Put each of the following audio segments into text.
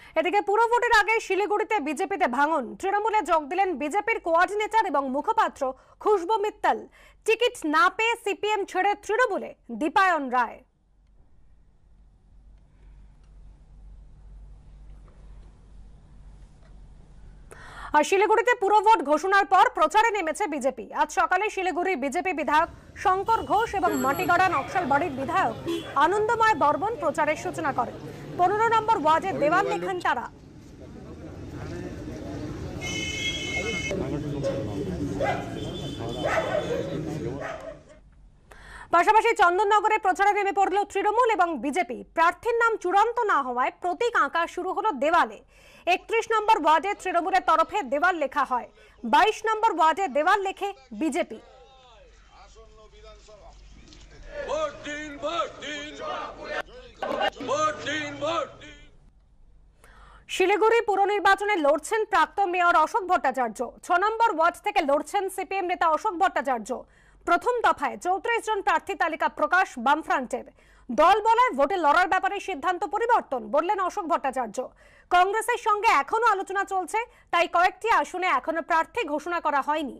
এদিকে পুরো ভোটের আগে শিলিগুড়িতে বিজেপিতে ভাঙন। তৃণমূলে যোগ দিলেন বিজেপির কোঅর্ডিনেটর এবং মুখপাত্র খুশবু মিত্তল। টিকিট না পেয়ে সিপিএম ছেড়ে তৃণমূলে দীপায়ন রায়। আর শিলিগুড়িতে পুরো ভোট ঘোষণার পর প্রচারে নেমেছে বিজেপি। আজ সকালে শিলিগুড়ি বিজেপি বিধায়ক শঙ্কর ঘোষ এবং মাটিগাড়া নকশালবাড়ির বিধায়ক আনন্দময় বর্মন প্রচারের সূচনা করেন। 15 নম্বর ওয়ার্ডে দেওয়াল লেখান তারা। পাশাপাশি চন্দননগরে প্রচারে নেমে পড়ল তৃণমূল এবং বিজেপি। প্রার্থীর নাম চূড়ান্ত না হওয়ায় প্রতীক আঁকা শুরু হলো দেওয়ালে। 31 নম্বর ওয়ার্ডে তৃণমূলের তরফে দেওয়াল লেখা হয়, 22 নম্বর ওয়ার্ডে দেওয়াল লেখে বিজেপি। শিলিগুড়ি পুর নির্বাচনে লড়ছেন প্রাক্তন মেয়র অশোক ভট্টাচার্য। 6 নম্বর ওয়ার্ড থেকে লড়ছেন সিপিএম নেতা অশোক ভট্টাচার্য। প্রথম দফায় 34 জন প্রার্থী তালিকা প্রকাশ বামফ্রন্টের। দল বলায় ভোটে লড়ার ব্যাপারে সিদ্ধান্ত পরিবর্তন, বললেন অশোক ভট্টাচার্য। কংগ্রেসের সঙ্গে এখনো আলোচনা চলছে, তাই কয়েকটি আসনে এখনো প্রার্থী ঘোষণা করা হয়নি।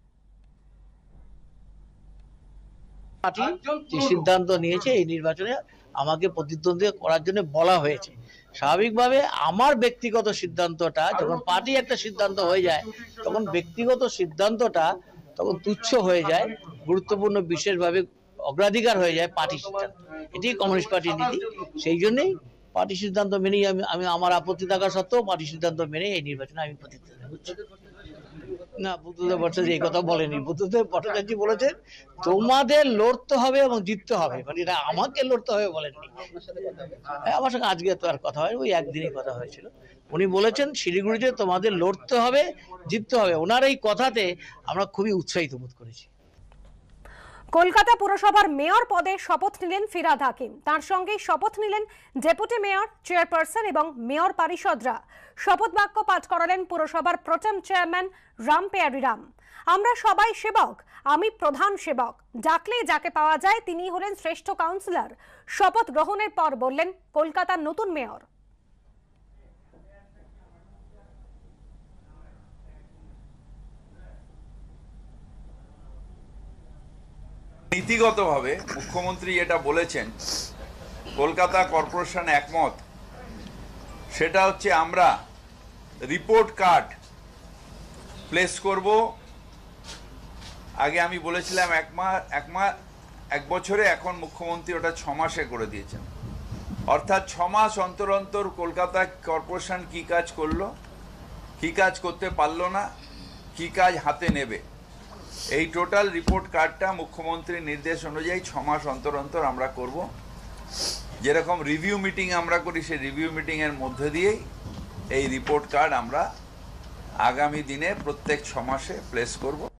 পার্টি যে সিদ্ধান্ত নিয়েছে এই নির্বাচনে আমাকে প্রতিদ্বন্দ্বিতা করার জন্য বলা হয়েছে। স্বাভাবিকভাবে আমার ব্যক্তিগত সিদ্ধান্তটা যখন পার্টি একটা সিদ্ধান্ত হয়ে যায় তখন ব্যক্তিগত সিদ্ধান্তটা তখন তুচ্ছ হয়ে যায়, গুরুত্বপূর্ণ বিশেষভাবে অগ্রাধিকার হয়ে যায় পার্টি সিদ্ধান্ত। এটি কমিউনিস্ট পার্টির নীতি। সেই জন্যই পার্টি সিদ্ধান্ত মেনেই আমি আমার আপত্তি থাকা সত্ত্বেও পার্টি সিদ্ধান্ত মেনে এই নির্বাচনে আমি প্রতিদ্বন্দ্বিতা করছি। না, বুদ্ধদেব ভট্টাচার্য এই কথা বলেনি। বুদ্ধদেব ভট্টাচার্য বলেছেন তোমাদের লড়তে হবে এবং জিততে হবে, মানে এটা আমাকে লড়তে হবে বলেননি। আমার সঙ্গে আজকে তো আর কথা হয়, ওই একদিনই কথা হয়েছিল। উনি বলেছেন শিলিগুড়িতে তোমাদের লড়তে হবে, জিততে হবে। ওনার এই কথাতে আমরা খুবই উৎসাহিত বোধ করেছি। কলকাতা পুরসভার মেয়র পদে শপথ নিলেন ফিরহাদ হাকিম। তার সঙ্গে শপথ নিলেন ডেপুটি মেয়র, চেয়ারপারসন এবং মেয়র পারিষদরা। শপথ বাক্য পাঠ করালেন পুরসভার প্রোটেম চেয়ারম্যান রাম পেয়ারি রাম। আমরা সবাই সেবক, আমি প্রধান সেবক। ডাকলেই যাকে পাওয়া যায় তিনি হলেন শ্রেষ্ঠ কাউন্সিলর। শপথ গ্রহণের পর বললেন কলকাতার নতুন মেয়র। নীতিগতভাবে মুখ্যমন্ত্রী যেটা বলেছেন কলকাতা কর্পোরেশন একমত, সেটা হচ্ছে আমরা রিপোর্ট কার্ড প্লেস করব। আগে আমি বলেছিলাম এক বছরে, এখন মুখ্যমন্ত্রী ওটা 6 মাসে করে দিয়েছেন। অর্থাৎ 6 মাস অন্তর অন্তর কলকাতা কর্পোরেশন কি কাজ করলো, কি কাজ করতে পারলো না, কি কাজ হাতে নেবে, এই টোটাল রিপোর্ট কার্ডটা মুখ্যমন্ত্রীর নির্দেশ অনুযায়ী 6 মাস অন্তর অন্তর আমরা করব। যেরকম রিভিউ মিটিং আমরা করি, সেই রিভিউ মিটিংয়ের মধ্যে দিয়েই এই রিপোর্ট কার্ড আমরা আগামী দিনে প্রত্যেক 6 মাসে প্লেস করব।